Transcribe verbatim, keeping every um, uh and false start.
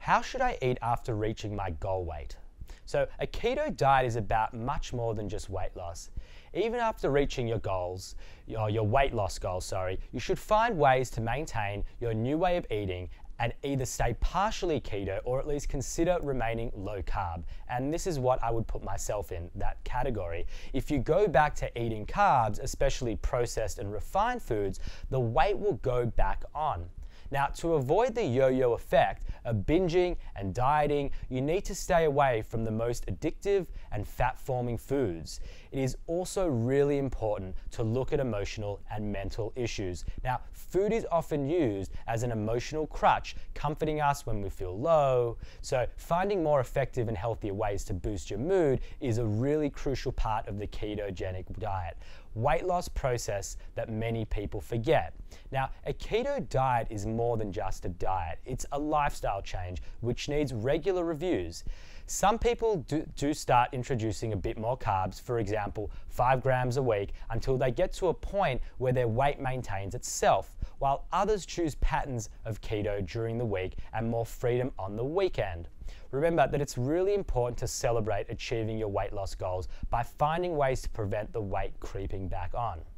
How should I eat after reaching my goal weight? So a keto diet is about much more than just weight loss. Even after reaching your goals, your, your weight loss goals, sorry, you should find ways to maintain your new way of eating and either stay partially keto or at least consider remaining low carb. And this is what I would put myself in, that category. If you go back to eating carbs, especially processed and refined foods, the weight will go back on. Now, to avoid the yo-yo effect of binging and dieting, you need to stay away from the most addictive and fat-forming foods. It is also really important to look at emotional and mental issues. Now, food is often used as an emotional crutch, comforting us when we feel low. So finding more effective and healthier ways to boost your mood is a really crucial part of the ketogenic diet. Weight loss process that many people forget. Now, a keto diet is more than just a diet. It's a lifestyle change which needs regular reviews. Some people do, do start introducing a bit more carbs, for example, five grams a week, until they get to a point where their weight maintains itself, while others choose patterns of keto during the week and more freedom on the weekend. Remember that it's really important to celebrate achieving your weight loss goals by finding ways to prevent the weight creeping back on.